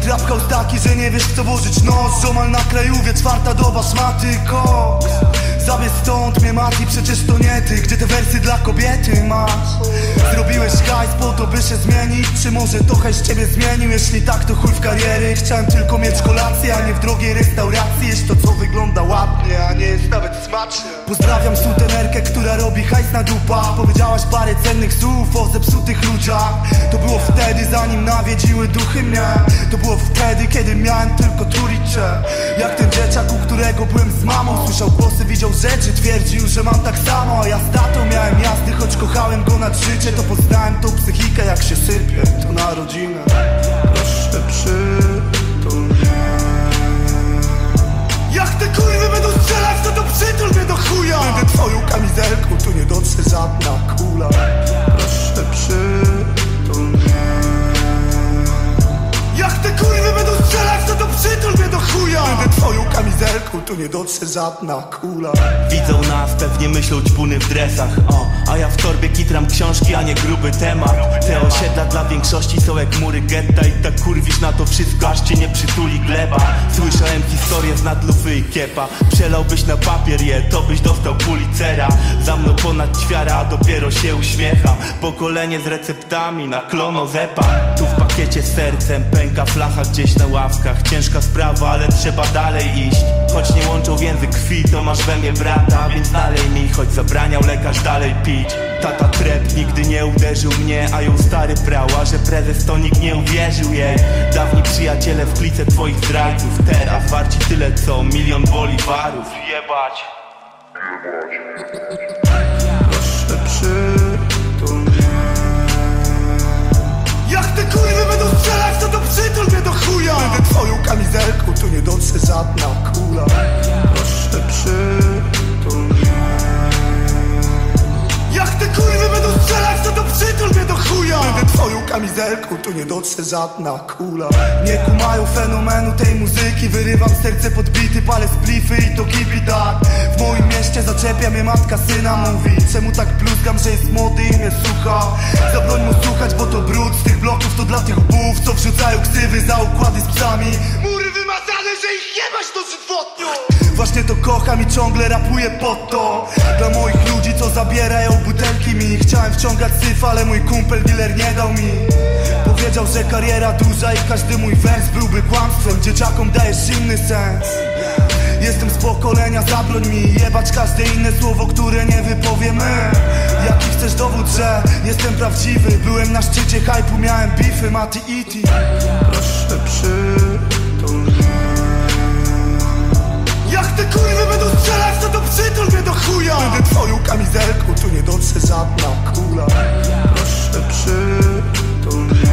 Rap house taki, że nie wiesz w co włożyć nos. Ziomal na krajówie, czwarta doba, szmaty, koks. Zabierz stąd mnie Mati, przecież to nie ty. Gdzie te wersy dla kobiety masz? Zrobiłeś hajs po to, by się zmienić? Czy może to hajs ciebie zmienił? Jeśli tak, to chuj w kariery. Chciałem tylko mieć kolację, a nie w drogiej restauracji. Jeść to, co wygląda ładnie, a nie jest nawet smacznie. Pozdrawiam sutenerkę, która robi hajs na dupach. Powiedziałaś parę cennych słów o zepsutych ludziach. To było wtedy, zanim nawiedziły duchy mnie. To było wtedy, kiedy miałem tylko trójcze. Jak ten dzieciak, u którego byłem z mamą. Słyszał głosy, widział rzeczy, twierdził, że mam tak samo. A ja z tatą miałem jazdy, choć kochałem go nad życie. To poznałem tą psychikę, jak się sypie. To na rodzinę. Proszę przytul mnie. Jak te kurwy będą strzelać, to przytul mnie do chuja. Będę twoją kamizelką, tu nie dotrze żadna kula. Proszę przytul mnie. Jak te kurwy będą strzelać, to przytul mnie do chuja. Będę twoją kamizelką, tu nie dotrze żadna kula. Widzą nas, pewnie myślą ćpuny w dresach, a ja w torbie kitram książki, a nie gruby temat. Te osiedla dla większości są jak mury getta. I tak kurwisz na to wszystko, aż cię nie przytuli gleba. Słyszałem historię z nad lufy i kiepa. Przelałbyś na papier je, to byś dostał Pulitzera. Za mną ponad ćwiara, a dopiero się uśmiecham. Pokolenie z receptami na klonozepa. Tu w pakiecie z sercem pęka flacha gdzieś na ławkach. Ciężka sprawa, ale trzeba dalej iść. Choć nie łączą więzy krwi, to masz we mnie brata. Więc nalej mi, choć zabraniał lekarz dalej pić. Tata trep nigdy nie uderzył mnie, a ją stary brała, że prezes to nikt nie uwierzył jej. Dawni przyjaciele w klice twoich zdrajców. Teraz warci tyle co milion boliwarów. Jebać. Proszę przytul mnie. Jak te kurwy będą strzelać, to przytul mnie do chuja. Będę twoją kamizelką, tu nie dotrze żadna kula. Proszę przytul mnie. Jak te kurwy będą strzelać, to przytul mnie do chuja. Będę twoją kamizelką, tu nie dotrze żadna kula. Nie kumają fenomenu tej muzyki. Wyrywam serce podbity, palę splify i to gibi tak. W moim mieście zaczepia mnie matka syna. Mówi, czemu tak bluzgam, że jest młody i mnie słucha. Zabroń mu słuchać, bo to brud z tych bloków. To dla tych bów, co wrzucają ksywy za układy z psami. Mury wymazane, że ich jebać dożywotnio. Właśnie to kocham i ciągle rapuję pod to. Dla moich ludzi, co zabierają butelki mi. Chciałem wciągać syf, ale mój kumpel dealer nie dał mi. Powiedział, że kariera duża i każdy mój wers byłby kłamstwem. Dzieciakom dajesz inny sens. Jestem z pokolenia, zabroń mi jebać każde inne słowo, które nie wypowiemy. Jaki chcesz dowód, że jestem prawdziwy? Byłem na szczycie hype'u, miałem beefy, Mati E.T. Proszę przytul mnie. Jak te kurwy będą strzelać, to przytul mnie do chuja. Będę twoją kamizelką, tu nie dotrze żadna kula. Proszę przytul mnie.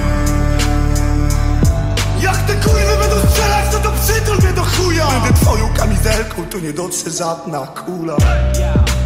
Jak te kurwy będą strzelać, to przytul mnie do chuja. Będę twoją kamizelką, tu nie dotrze żadna kula.